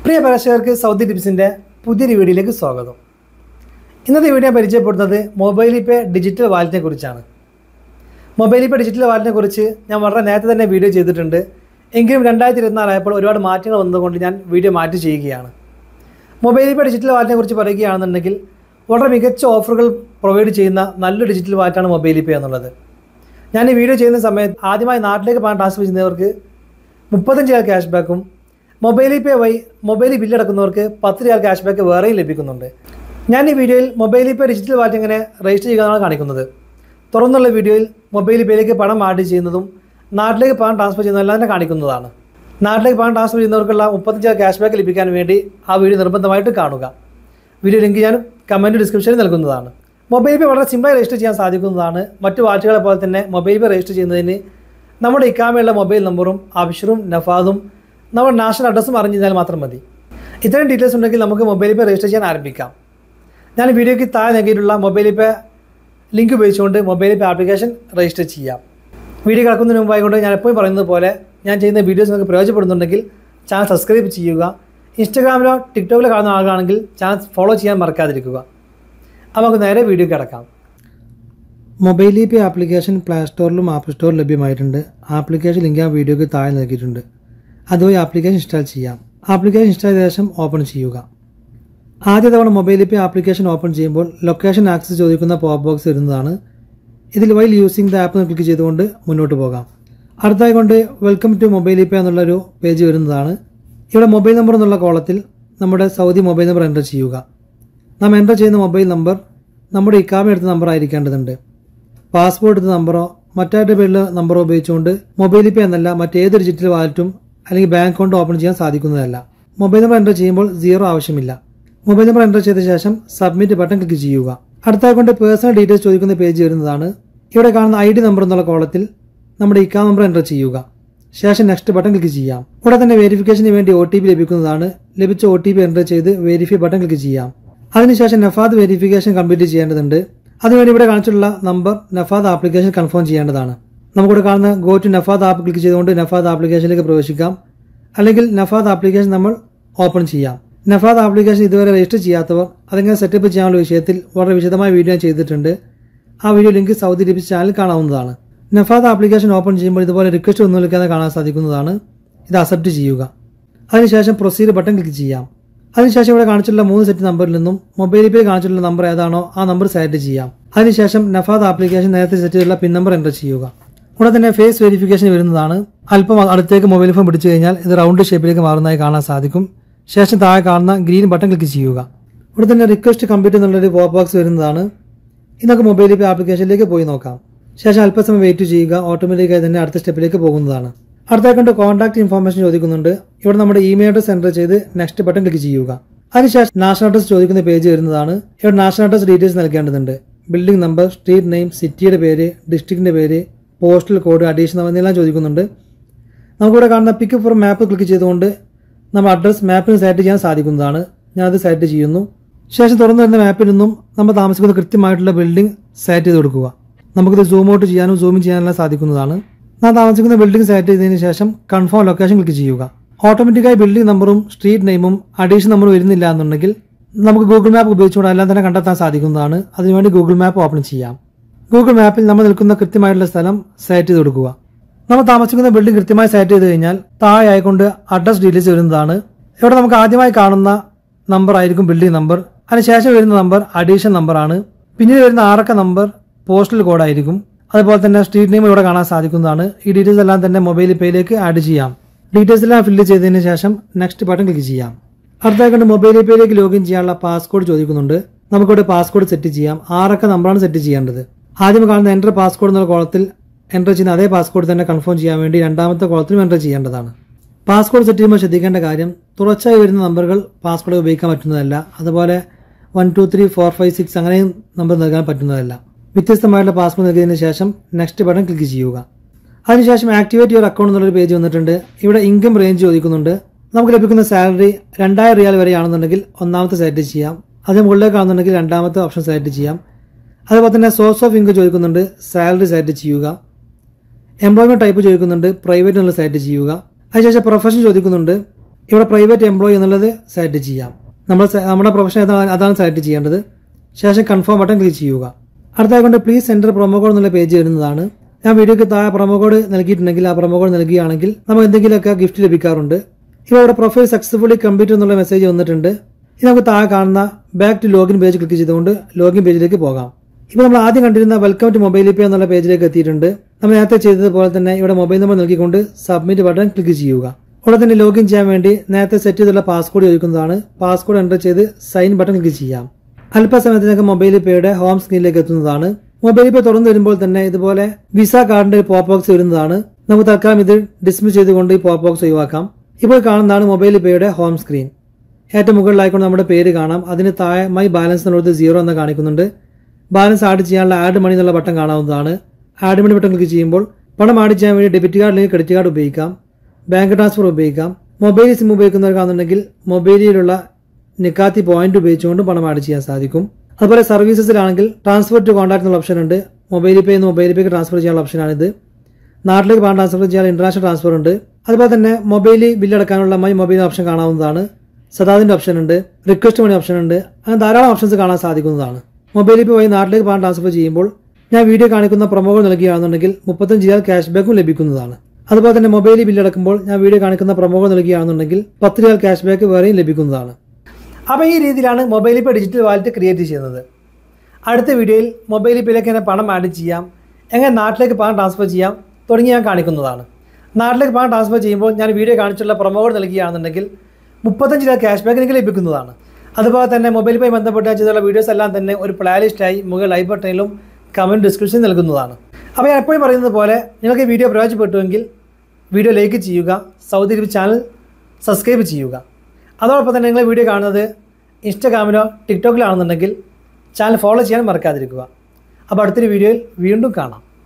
പ്രിയ പ്രേക്ഷകർക്ക് സൗദി ടിപ്സിൻ്റെ പുതിയൊരു വീഡിയോയിലേക്ക് സ്വാഗതം. ഇന്നത്തെ വീഡിയോ പരിചയപ്പെടുന്നത് മൊബൈൽ പേ ഡിജിറ്റൽ വാലറ്റിനെ കുറിച്ചാണ്. മൊബൈൽ പേ ഡിജിറ്റൽ വാലറ്റിനെ കുറിച്ച് ഞാൻ വളരെ നേരത്തെ തന്നെ വീഡിയോ ചെയ്തിട്ടുണ്ട്. എങ്കിലും 2024 ആയപ്പോൾ ഒരുപാട് മാറ്റങ്ങൾ വന്നതുകൊണ്ട് ഞാൻ വീഡിയോ മാറ്റി ചെയ്യുകയാണ്. മൊബൈൽ പേ ഡിജിറ്റൽ വാലറ്റിനെ കുറിച്ച് പറയുകയാണെന്നുണ്ടെങ്കിൽ വളരെ മികച്ച ഓഫറുകൾ പ്രൊവൈഡ് ചെയ്യുന്ന നല്ലൊരു ഡിജിറ്റൽ വാലറ്റാണ് മൊബൈൽ പേ എന്നുള്ളത്. ഞാൻ ഈ വീഡിയോ ചെയ്യുന്ന സമയത്ത് ആദ്യമായി നാട്ടിലേക്ക് പണം ട്രാൻസ്ഫർ ചെയ്യുന്നവർക്ക് 35 രൂപ ക്യാഷ് ബാക്കും മൊബൈൽ പേ വഴി മൊബൈൽ ബില്ലടക്കുന്നവർക്ക് 10 രൂപ ക്യാഷ് ബാക്ക് വേറെയും ലഭിക്കുന്നുണ്ട്. ഞാൻ ഈ വീഡിയോയിൽ മൊബൈൽ പേ ഡിജിറ്റൽ വാലറ്റ് എങ്ങനെ രജിസ്റ്റർ ചെയ്യുന്നതാണ് കാണിക്കുന്നത്. തുറന്നുള്ള വീഡിയോയിൽ മൊബൈൽ പേയിലേക്ക് പണം ആഡ് ചെയ്യുന്നതും നാട്ടിലേക്ക് പണം ട്രാൻസ്ഫർ ചെയ്യുന്നതെല്ലാം തന്നെ കാണിക്കുന്നതാണ്. നാട്ടിലേക്ക് പണം ട്രാൻസ്ഫർ ചെയ്യുന്നവർക്കുള്ള 35 രൂപ ക്യാഷ് ബാക്ക് ലഭിക്കാൻ വേണ്ടി ആ വീഡിയോ നിർബന്ധമായിട്ട് കാണുക. വീഡിയോ ലിങ്ക് ഞാൻ കമൻറ്റ് ഡിസ്ക്രിപ്ഷനിൽ നൽകുന്നതാണ്. മൊബൈൽ പേ വളരെ സിമ്പിളായി രജിസ്റ്റർ ചെയ്യാൻ സാധിക്കുന്നതാണ്. മറ്റു വാലറ്റുകളെ പോലെ തന്നെ മൊബൈൽ പേ രജിസ്റ്റർ ചെയ്യുന്നതിന് നമ്മുടെ ഇക്കാമയുള്ള മൊബൈൽ നമ്പറും അബ്ഷറും നഫാദും നമ്മുടെ നാഷണൽ അഡ്രസ്സും അറിഞ്ഞാൽ മാത്രം മതി. ഇത്തരം ഡീറ്റെയിൽസ് ഉണ്ടെങ്കിൽ നമുക്ക് മൊബൈൽ പേ രജിസ്റ്റർ ചെയ്യാൻ ആരംഭിക്കാം. ഞാൻ വീഡിയോയ്ക്ക് താഴെ നൽകിയിട്ടുള്ള മൊബൈൽ പേ ലിങ്ക് ഉപയോഗിച്ചുകൊണ്ട് മൊബൈൽ പേ ആപ്ലിക്കേഷൻ രജിസ്റ്റർ ചെയ്യാം. വീഡിയോ കിടക്കുന്നതിന് മുമ്പായിക്കൊണ്ട് ഞാൻ എപ്പോഴും പറയുന്നത് പോലെ ഞാൻ ചെയ്യുന്ന വീഡിയോസ് നിങ്ങൾക്ക് പ്രയോജനപ്പെടുന്നുണ്ടെങ്കിൽ ചാനൽ സബ്സ്ക്രൈബ് ചെയ്യുക. ഇൻസ്റ്റാഗ്രാമിലോ ടിക്ടോക്കിലോ കാണുന്ന ആളുകളാണെങ്കിൽ ചാനൽ ഫോളോ ചെയ്യാൻ മറക്കാതിരിക്കുക. അപ്പോൾ നമുക്ക് നേരെ വീഡിയോ കിടക്കാം. മൊബൈൽ പേ ആപ്ലിക്കേഷൻ പ്ലേ സ്റ്റോറിലും ആപ്പ് സ്റ്റോറിലും ലഭ്യമായിട്ടുണ്ട്. ആപ്ലിക്കേഷൻ ലിങ്ക് ആ വീഡിയോയ്ക്ക് താഴെ നൽകിയിട്ടുണ്ട്. അതുവഴി ആപ്ലിക്കേഷൻ ഇൻസ്റ്റാൾ ചെയ്യാം. ആപ്ലിക്കേഷൻ ഇൻസ്റ്റാൾ ചെയ്ത ശേഷം ഓപ്പൺ ചെയ്യുക. ആദ്യ തവണ മൊബൈൽ പേ ആപ്ലിക്കേഷൻ ഓപ്പൺ ചെയ്യുമ്പോൾ ലൊക്കേഷൻ ആക്സസ് ചോദിക്കുന്ന പോപ്പ് ബോക്സ് വരുന്നതാണ്. ഇതിൽ while using the app click ചെയ്തുകൊണ്ട് മുന്നോട്ട് പോകാം. അടുത്തായി കൊണ്ട് വെൽക്കം ടു മൊബൈൽ പേ എന്നുള്ളൊരു പേജ് വരുന്നതാണ്. ഇവിടെ മൊബൈൽ നമ്പർ എന്നുള്ള കോളത്തിൽ നമ്മുടെ സൗദി മൊബൈൽ നമ്പർ എൻ്റർ ചെയ്യുക. നാം എൻ്റർ ചെയ്യുന്ന മൊബൈൽ നമ്പർ നമ്മുടെ ഇക്കാമ എടുത്ത നമ്പർ ആയിരിക്കേണ്ടതുണ്ട്. പാസ്പോർട്ട് എടുത്ത നമ്പറോ മറ്റാരുടെ പേരിൽ നമ്പറോ ഉപയോഗിച്ചുകൊണ്ട് മൊബൈൽ പേ എന്നല്ല മറ്റേത് ഡിജിറ്റൽ വാലറ്റും അല്ലെങ്കിൽ ബാങ്ക് അക്കൗണ്ട് ഓപ്പൺ ചെയ്യാൻ സാധിക്കുന്നതല്ല. മൊബൈൽ നമ്പർ എൻ്റർ ചെയ്യുമ്പോൾ 0 ആവശ്യമില്ല. മൊബൈൽ നമ്പർ എൻ്റർ ചെയ്ത ശേഷം സബ്മിറ്റ് ബട്ടൺ ക്ലിക്ക് ചെയ്യുക. അടുത്തായി കൊണ്ട് പേഴ്സണൽ ഡീറ്റെയിൽസ് ചോദിക്കുന്ന പേജ് വരുന്നതാണ്. ഇവിടെ കാണുന്ന ID നമ്പർ എന്നുള്ള കോളത്തിൽ നമ്മുടെ ഇക്കാ നമ്പർ എൻ്റർ ചെയ്യുക. ശേഷം നെക്സ്റ്റ് ബട്ടൺ ക്ലിക്ക് ചെയ്യാം. ഇവിടെ തന്നെ വെരിഫിക്കേഷന് വേണ്ടി OTP ലഭിക്കുന്നതാണ്. ലഭിച്ച OTP എൻ്റർ ചെയ്ത് വെരിഫൈ ബട്ടൺ ക്ലിക്ക് ചെയ്യാം. അതിനുശേഷം നഫാദ് വെരിഫിക്കേഷൻ കംപ്ലീറ്റ് ചെയ്യേണ്ടതുണ്ട്. അതിനുവേണ്ടി ഇവിടെ കാണിച്ചിട്ടുള്ള നമ്പർ നഫാദ് ആപ്ലിക്കേഷൻ കൺഫേം ചെയ്യേണ്ടതാണ്. നമുക്കിവിടെ കാണുന്ന go to Nafath app click ചെയ്തുകൊണ്ട് നഫാദ് ആപ്ലിക്കേഷനിലേക്ക് പ്രവേശിക്കാം. അല്ലെങ്കിൽ നഫാദ് ആപ്ലിക്കേഷൻ നമ്മൾ ഓപ്പൺ ചെയ്യാം. നഫാദ് ആപ്ലിക്കേഷൻ ഇതുവരെ രജിസ്റ്റർ ചെയ്യാത്തവർ അതെങ്ങനെ സെറ്റപ്പ് ചെയ്യാനുള്ള വിഷയത്തിൽ വളരെ വിശദമായ വീഡിയോ ഞാൻ ചെയ്തിട്ടുണ്ട്. ആ video link Saudi tips channel കാണാവുന്നതാണ്. നഫാദ് ആപ്ലിക്കേഷൻ ഓപ്പൺ ചെയ്യുമ്പോൾ ഇതുപോലെ റിക്വസ്റ്റ് ഒന്നും വിളിക്കാതെ കാണാൻ സാധിക്കുന്നതാണ്. ഇത് അക്സെപ്റ്റ് ചെയ്യുക. അതിനുശേഷം പ്രൊസീഡ് ബട്ടൺ ക്ലിക്ക് ചെയ്യാം. അതിനുശേഷം ഇവിടെ കാണിച്ചിട്ടുള്ള 3 സെറ്റ് നമ്പറിൽ നിന്നും മൊബൈൽ പേ കാണിച്ചിട്ടുള്ള നമ്പർ ഏതാണോ ആ നമ്പർ സെലക്ട് ചെയ്യാം. അതിനുശേഷം നഫാദ് ആപ്ലിക്കേഷൻ നേരത്തെ സെറ്റ് ചെയ്തിട്ടുള്ള പിൻ നമ്പർ എൻ്റർ ചെയ്യുക. ഇവിടെ തന്നെ ഫേസ് വെരിഫിക്കേഷൻ വരുന്നതാണ്. അല്പം അടുത്തേക്ക് മൊബൈൽ ഫോൺ പിടിച്ചു കഴിഞ്ഞാൽ ഇത് റൗണ്ട് ഷേപ്പിലേക്ക് മാറുന്നതായി കാണാൻ സാധിക്കും. ശേഷം താഴെ കാണുന്ന ഗ്രീൻ ബട്ടൺ ക്ലിക്ക് ചെയ്യുക. ഇവിടെ തന്നെ റിക്വസ്റ്റ് കംപ്ലീറ്റ് എന്നുള്ളൊരു പോപ്പ് ബോക്സ് വരുന്നതാണ്. ഇതൊക്കെ മൊബൈൽ പേ ആപ്ലിക്കേഷനിലേക്ക് പോയി നോക്കാം. ശേഷം അല്പസമയം വെയിറ്റ് ചെയ്യുക. ഓട്ടോമാറ്റിക്കായി തന്നെ അടുത്ത സ്റ്റെപ്പിലേക്ക് പോകുന്നതാണ്. അടുത്തായി കൊണ്ട് കോൺടാക്ട് ഇൻഫോർമേഷൻ ചോദിക്കുന്നുണ്ട്. ഇവിടെ നമ്മുടെ ഇമെയിൽ അഡ്രസ് എൻ്റർ ചെയ്ത് നെക്സ്റ്റ് ബട്ടൺ ക്ലിക്ക് ചെയ്യുക. അതിനുശേഷം നാഷണൽ അഡ്രസ് ചോദിക്കുന്ന പേജ് വരുന്നതാണ്. ഇവിടെ നാഷണൽ അഡ്രസ് ഡീറ്റെയിൽസ് നൽകേണ്ടതുണ്ട്. ബിൽഡിംഗ് നമ്പർ, സ്ട്രീറ്റ് നെയിം, സിറ്റിയുടെ പേര്, ഡിസ്ട്രിക്റ്റിന്റെ പേര്, പോസ്റ്റൽ കോഡ്, അഡീഷൻ എന്നെല്ലാം ചോദിക്കുന്നുണ്ട്. നമുക്കിവിടെ കാണുന്ന പിക്ക് ഫോർ മാപ്പ് ക്ലിക്ക് ചെയ്തുകൊണ്ട് നമ്മൾ അഡ്രസ് മാപ്പിന് സെലക്ട് ചെയ്യാൻ സാധിക്കുന്നതാണ്. ഞാനത് സെലക്ട് ചെയ്യുന്നു. ശേഷം തുറന്നു വരുന്ന മാപ്പിൽ നിന്നും നമ്മൾ താമസിക്കുന്ന കൃത്യമായിട്ടുള്ള ബിൽഡിംഗ് സെലക്ട് ചെയ്ത് കൊടുക്കുക. നമുക്കിത് സൂം ഔട്ട് ചെയ്യാനും സൂം ഇൻ ചെയ്യാനെല്ലാം സാധിക്കുന്നതാണ്. നാം താമസിക്കുന്ന ബിൽഡിംഗ് സെലക്ട് ചെയ്തതിന് ശേഷം കൺഫേം ലൊക്കേഷൻ ക്ലിക്ക് ചെയ്യുക. ഓട്ടോമാറ്റിക്കായി ബിൽഡിംഗ് നമ്പറും സ്ട്രീറ്റ് നെയിമും അഡീഷൻ നമ്പറും വരുന്നില്ല എന്നുണ്ടെങ്കിൽ നമുക്ക് ഗൂഗിൾ മാപ്പ് ഉപയോഗിച്ചുകൊണ്ട് എല്ലാം തന്നെ കണ്ടെത്താൻ സാധിക്കുന്നതാണ്. അതിനുവേണ്ടി ഗൂഗിൾ മാപ്പ് ഓപ്പൺ ചെയ്യാം. ഗൂഗിൾ മാപ്പിൽ നമ്മൾ നിൽക്കുന്ന കൃത്യമായിട്ടുള്ള സ്ഥലം സെലക്ട് ചെയ്ത് കൊടുക്കുക. നമ്മൾ താമസിക്കുന്ന ബിൽഡിംഗ് കൃത്യമായി സെലക്ട് ചെയ്ത് കഴിഞ്ഞാൽ താഴെ ആയിക്കൊണ്ട് അഡ്രസ് ഡീറ്റെയിൽസ് വരുന്നതാണ്. ഇവിടെ നമുക്ക് ആദ്യമായി കാണുന്ന നമ്പർ ആയിരിക്കും ബിൽഡിംഗ് നമ്പർ. അതിനുശേഷം വരുന്ന നമ്പർ അഡീഷൻ നമ്പറാണ്. പിന്നീട് വരുന്ന 6 നമ്പർ പോസ്റ്റൽ കോഡായിരിക്കും. അതുപോലെ തന്നെ സ്ട്രീറ്റ് നെയിം ഇവിടെ കാണാൻ സാധിക്കുന്നതാണ്. ഈ ഡീറ്റെയിൽസ് എല്ലാം തന്നെ മൊബൈൽ പേയിലേക്ക് ആഡ് ചെയ്യാം. ഡീറ്റെയിൽസ് എല്ലാം ഫില്ല് ചെയ്തതിന് ശേഷം നെക്സ്റ്റ് ബട്ടൺ ക്ലിക്ക് ചെയ്യാം. അടുത്തായി കൊണ്ട് മൊബൈൽ പേയിലേക്ക് ലോഗിൻ ചെയ്യാനുള്ള പാസ്കോഡ് ചോദിക്കുന്നുണ്ട്. നമുക്കിവിടെ പാസ്കോഡ് സെറ്റ് ചെയ്യാം. 6 നമ്പറാണ് സെറ്റ് ചെയ്യേണ്ടത്. ആദ്യം കാണുന്ന എൻ്റർ പാസ്കോഡ് എന്നുള്ള കോളത്തിൽ എൻ്റർ ചെയ്യുന്ന അതേ പാസ്കോഡ് തന്നെ കൺഫേം ചെയ്യാൻ വേണ്ടി രണ്ടാമത്തെ കോളത്തിലും എൻ്റർ ചെയ്യേണ്ടതാണ്. പാസ്കോഡ് സെറ്റ് ചെയ്യുമ്പോൾ ശ്രദ്ധിക്കേണ്ട കാര്യം തുടർച്ചയായി വരുന്ന നമ്പറുകൾ പാസ്കോഡ് ഉപയോഗിക്കാൻ പറ്റുന്നതല്ല. അതുപോലെ 1 2 3 4 5 6 അങ്ങനെയും നമ്പർ നൽകാൻ പറ്റുന്നതല്ല. വ്യത്യസ്തമായിട്ടുള്ള പാസ്കോഡ് നൽകിയതിനു ശേഷം നെക്സ്റ്റ് ബട്ടൺ ക്ലിക്ക് ചെയ്യുക. അതിനുശേഷം ആക്ടിവേറ്റ് യുവർ അക്കൗണ്ട് എന്നുള്ളൊരു പേജ് വന്നിട്ടുണ്ട്. ഇവിടെ ഇൻകം റേഞ്ച് ചോദിക്കുന്നുണ്ട്. നമുക്ക് ലഭിക്കുന്ന സാലറി 2000 റിയാൽ വരെയാണെന്നുണ്ടെങ്കിൽ ഒന്നാമത്തെ സെലക്ട് ചെയ്യാം. അതിന് മുകളിലേക്ക് കാണുന്നുണ്ടെങ്കിൽ രണ്ടാമത്തെ ഓപ്ഷൻ സെലക്ട് ചെയ്യാം. അതുപോലെ തന്നെ സോഴ്സ് ഓഫ് ഇൻകം ചോദിക്കുന്നുണ്ട്. സാലറി സെലക്ട് ചെയ്യുക. എംപ്ലോയ്മെന്റ് ടൈപ്പ് ചോദിക്കുന്നുണ്ട്. പ്രൈവറ്റ് എന്നുള്ള സെലക്ട് ചെയ്യുക. അതിനുശേഷം പ്രൊഫഷൻ ചോദിക്കുന്നുണ്ട്. ഇവിടെ പ്രൈവറ്റ് എംപ്ലോയി എന്നുള്ളത് സെലക്ട് ചെയ്യാം. നമ്മുടെ പ്രൊഫഷൻ അതാണ് സെലക്ട് ചെയ്യേണ്ടത്. ശേഷം കൺഫേം ബട്ടൺ ക്ലിക്ക് ചെയ്യുക. അടുത്തായിക്കൊണ്ട് പ്ലീസ് എൻ്റർ പ്രൊമോ കോഡ് എന്നുള്ള പേജ് വരുന്നതാണ്. ഞാൻ വീഡിയോയ്ക്ക് താഴെ പ്രൊമോ കോഡ് നൽകിയിട്ടുണ്ടെങ്കിൽ ആ പ്രൊമോ കോഡ് നൽകുകയാണെങ്കിൽ നമുക്ക് എന്തെങ്കിലുമൊക്കെ ഗിഫ്റ്റ് ലഭിക്കാറുണ്ട്. ഇപ്പോൾ ഇവിടെ പ്രൊഫൈൽ സക്സസ്ഫുള്ളി കംപ്ലീറ്റ് എന്നുള്ള മെസ്സേജ് വന്നിട്ടുണ്ട്. ഇനി നമുക്ക് താഴെ കാണുന്ന back to login page click ചെയ്തുകൊണ്ട് ലോഗിൻ പേജിലേക്ക് പോകാം. ഇപ്പോൾ നമ്മൾ ആദ്യം കണ്ടിരുന്ന വെൽക്കം ടു മൊബൈൽ പേ എന്നുള്ള പേജിലേക്ക് എത്തിയിട്ടുണ്ട്. നമ്മൾ നേരത്തെ ചെയ്തതുപോലെ തന്നെ ഇവിടെ മൊബൈൽ നമ്പർ നൽകിക്കൊണ്ട് സബ്മിറ്റ് ബട്ടൺ ക്ലിക്ക് ചെയ്യുക. ഉടനെ തന്നെ ലോഗിൻ ചെയ്യാൻ വേണ്ടി നേരത്തെ സെറ്റ് ചെയ്തുള്ള പാസ്കോഡ് ചോദിക്കുന്നതാണ്. പാസ്കോഡ് എൻ്റർ ചെയ്ത് സൈൻ ബട്ടൺ ക്ലിക്ക് ചെയ്യാം. അല്പസമയത്തിനൊക്കെ മൊബൈൽ പേയുടെ ഹോം സ്ക്രീനിലേക്ക് എത്തുന്നതാണ്. മൊബൈൽ പേ തുറന്നു വരുമ്പോൾ തന്നെ ഇതുപോലെ വിസ കാർഡിന്റെ ഒരു പോപ്പ് ബോക്സ് വരുന്നതാണ്. നമുക്ക് തൽക്കാലം ഇത് ഡിസ്മിസ് ചെയ്തുകൊണ്ട് ഈ പോപ്പ് ബോക്സ് ഒഴിവാക്കാം. ഇപ്പോൾ കാണുന്നതാണ് മൊബൈൽ പേയുടെ ഹോം സ്ക്രീൻ. ഏറ്റവും മുകളിലായിക്കൊണ്ട് നമ്മുടെ പേര് കാണാം. അതിന് താഴെ മൈ ബാലൻസ് എന്നുള്ളത് 0 എന്ന് കാണിക്കുന്നുണ്ട്. ബാലൻസ് ആഡ് ചെയ്യാനുള്ള ആഡ് മണി എന്നുള്ള ബട്ടൺ കാണാവുന്നതാണ്. ആഡ് മണി ബട്ടൺ ക്ലിക്ക് ചെയ്യുമ്പോൾ പണം ആഡ് ചെയ്യാൻ വേണ്ടി ഡെബിറ്റ് കാർഡ് അല്ലെങ്കിൽ ക്രെഡിറ്റ് കാർഡ് ഉപയോഗിക്കാം, ബാങ്ക് ട്രാൻസ്ഫർ ഉപയോഗിക്കാം. മൊബൈൽ സിം ഉപയോഗിക്കുന്നവർക്കാണെന്നുണ്ടെങ്കിൽ മൊബൈലിലുള്ള നിക്കാത്തി പോയിന്റ് ഉപയോഗിച്ചുകൊണ്ട് പണം ആഡ് ചെയ്യാൻ സാധിക്കും. അതുപോലെ സർവീസസിലാണെങ്കിൽ ട്രാൻസ്ഫർ ടു കോൺടാക്ട് എന്നുള്ള ഓപ്ഷൻ ഉണ്ട്. മൊബൈൽ പേ നിന്ന് മൊബൈൽ പേക്ക് ട്രാൻസ്ഫർ ചെയ്യാനുള്ള ഓപ്ഷനാണിത്. നാട്ടിലേക്ക് പണം ട്രാൻസ്ഫർ ചെയ്യാൻ ഇന്റർനാഷണൽ ട്രാൻസ്ഫർ ഉണ്ട്. അതുപോലെ തന്നെ മൊബൈൽ ബില്ലടക്കാനുള്ള മൈ മൊബൈൽ ഓപ്ഷൻ കാണാവുന്നതാണ്. സദാദിന്റെ ഓപ്ഷൻ ഉണ്ട്, റിക്വസ്റ്റ് മണി ഓപ്ഷൻ ഉണ്ട്. അങ്ങനെ ധാരാളം ഓപ്ഷൻസ് കാണാൻ സാധിക്കുന്നതാണ്. മൊബൈൽ പേ വഴി നാട്ടിലേക്ക് പണം ട്രാൻസ്ഫർ ചെയ്യുമ്പോൾ ഞാൻ വീഡിയോ കാണിക്കുന്ന പ്രൊമോകൾ നൽകുകയാണെന്നുണ്ടെങ്കിൽ 35 റിയാൽ ക്യാഷ് ബാക്കും ലഭിക്കുന്നതാണ്. അതുപോലെ തന്നെ മൊബൈൽ ബില്ലടക്കുമ്പോൾ ഞാൻ വീഡിയോ കാണിക്കുന്ന പ്രൊമോകൾ നൽകുകയാണെന്നുണ്ടെങ്കിൽ 10 റിയാൽ ക്യാഷ് ബാക്ക് വേറെയും ലഭിക്കുന്നതാണ്. അപ്പോൾ ഈ രീതിയിലാണ് mobile pay digital wallet create ചെയ്യുന്നത്. അടുത്ത വീഡിയോയിൽ മൊബൈൽ പേയിലേക്ക് എങ്ങനെ പണം ആഡ് ചെയ്യാം, എങ്ങനെ നാട്ടിലേക്ക് പണം ട്രാൻസ്ഫർ ചെയ്യാം തുടങ്ങി ഞാൻ കാണിക്കുന്നതാണ്. നാട്ടിലേക്ക് പണം ട്രാൻസ്ഫർ ചെയ്യുമ്പോൾ ഞാൻ വീഡിയോ കാണിച്ചുള്ള പ്രൊമോകൾ നൽകുകയാണെന്നുണ്ടെങ്കിൽ 35 രൂപ ക്യാഷ് ബാക്ക് എനിക്ക് ലഭിക്കുന്നതാണ്. അതുപോലെ തന്നെ മൊബൈൽ പേ ബന്ധപ്പെട്ട് ചെയ്തുള്ള വീഡിയോസ് എല്ലാം തന്നെ ഒരു പ്ലേലിസ്റ്റായി മുകളിൽ ഐ ബട്ടണിലും കമൻറ്റ് ഡിസ്ക്രിപ്ഷനിൽ നൽകുന്നതാണ്. അപ്പോൾ ഞാൻ എപ്പോഴും പറയുന്നത് പോലെ നിങ്ങൾക്ക് ഈ വീഡിയോ പ്രയോജനപ്പെട്ടുവെങ്കിൽ വീഡിയോ ലൈക്ക് ചെയ്യുക, സൗദി അറേബ്യ ചാനൽ സബ്സ്ക്രൈബ് ചെയ്യുക. അതോടൊപ്പം തന്നെ നിങ്ങൾ വീഡിയോ കാണുന്നത് ഇൻസ്റ്റാഗ്രാമിലോ ടിക്ടോക്കിലോ ആണെന്നുണ്ടെങ്കിൽ ചാനൽ ഫോളോ ചെയ്യാൻ മറക്കാതിരിക്കുക. അപ്പോൾ അടുത്തൊരു വീഡിയോയിൽ വീണ്ടും കാണാം.